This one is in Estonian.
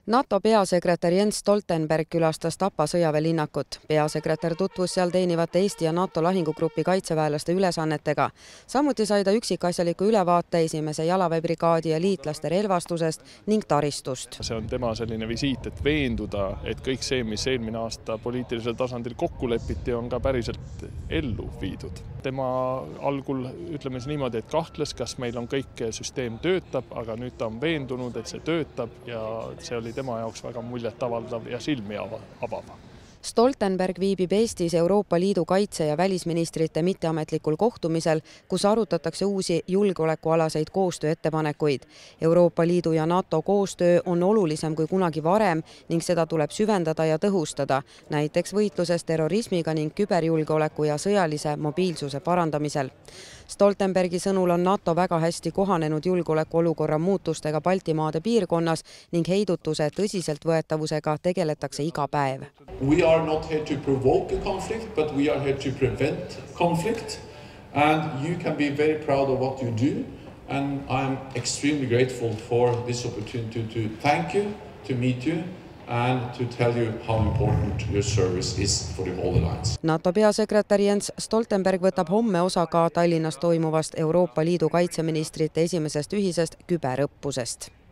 NATO peasekretär Jens Stoltenberg külastas Tapa sõjaväelinnakut. Peasekretär tutvus seal teenivate Eesti ja NATO lahingugrupi kaitseväelaste ülesannetega. Samuti sai ta üksikasjaliku ülevaate esimese jalaväebrigaadi ja liitlaste relvastusest ning taristust. See on tema selline visiit, et veenduda, et kõik see, mis eelmine aasta poliitilisel tasandil kokku lepiti, on ka päriselt ellu viidud. Tema algul, ütleme niimoodi, et kahtles, kas meil on kõik süsteem töötab, aga nüüd ta on veendunud, et see töötab ja see oli tema jaoks väga muljet avaldav ja silmi avav. Stoltenberg viibib Eestis Euroopa Liidu kaitse- ja välisministrite mitteametlikul kohtumisel, kus arutatakse uusi julgeolekualaseid koostööettepanekuid. Euroopa Liidu ja NATO koostöö on olulisem kui kunagi varem ning seda tuleb süvendada ja tõhustada, näiteks võitluses terrorismiga ning küberjulgeoleku ja sõjalise mobiilsuse parandamisel. Stoltenbergi sõnul on NATO väga hästi kohanenud julgeolekuolukorra muutustega Baltimaade piirkonnas ning heidutuse tõsiseltvõetavusega tegeletakse iga päev. We are not here to provoke a conflict, but we are here to prevent conflict. And you can be very proud of what you do. And I'm extremely grateful for this opportunity to thank you, to meet you, and to tell you how important your service is for the whole alliance. NATO peasekretär Jens Stoltenberg võtab homme osa ka Tallinnas toimuvast Euroopa Liidu kaitseministrite esimesest ühisest küberõppusest.